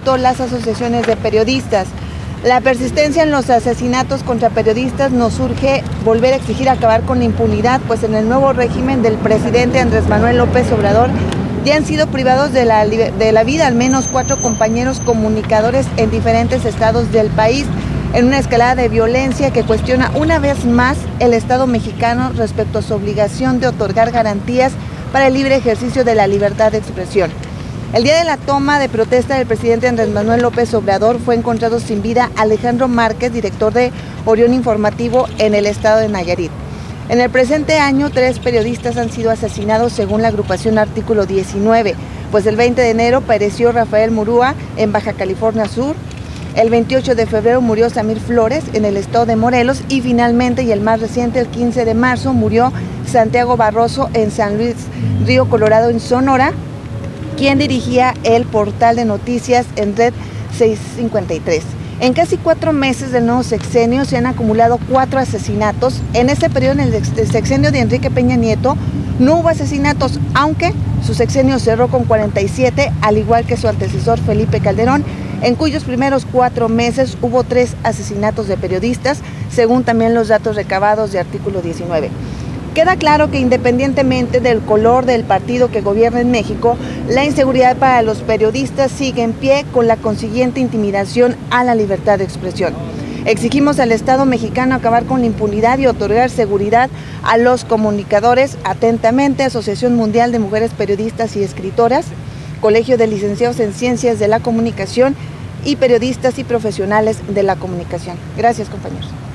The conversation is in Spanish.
esto las asociaciones de periodistas. La persistencia en los asesinatos contra periodistas nos urge volver a exigir acabar con la impunidad, pues en el nuevo régimen del presidente Andrés Manuel López Obrador ya han sido privados de la vida al menos 4 compañeros comunicadores en diferentes estados del país, en una escalada de violencia que cuestiona una vez más el Estado mexicano respecto a su obligación de otorgar garantías para el libre ejercicio de la libertad de expresión. El día de la toma de protesta del presidente Andrés Manuel López Obrador fue encontrado sin vida Alejandro Márquez, director de Orión Informativo en el estado de Nayarit. En el presente año, 3 periodistas han sido asesinados según la agrupación Artículo 19, pues el 20 de enero pereció Rafael Murúa en Baja California Sur, el 28 de febrero murió Samir Flores en el estado de Morelos y finalmente, y el más reciente, el 15 de marzo, murió Santiago Barroso en San Luis Río Colorado, en Sonora, quien dirigía el portal de noticias en Red 653. En casi 4 meses del nuevo sexenio se han acumulado 4 asesinatos. En ese periodo, en el sexenio de Enrique Peña Nieto, no hubo asesinatos, aunque su sexenio cerró con 47, al igual que su antecesor Felipe Calderón, en cuyos primeros 4 meses hubo 3 asesinatos de periodistas, según también los datos recabados de Artículo 19. Queda claro que independientemente del color del partido que gobierna en México, la inseguridad para los periodistas sigue en pie, con la consiguiente intimidación a la libertad de expresión. Exigimos al Estado mexicano acabar con la impunidad y otorgar seguridad a los comunicadores. Atentamente, Asociación Mundial de Mujeres Periodistas y Escritoras, Colegio de Licenciados en Ciencias de la Comunicación y periodistas y profesionales de la comunicación. Gracias, compañeros.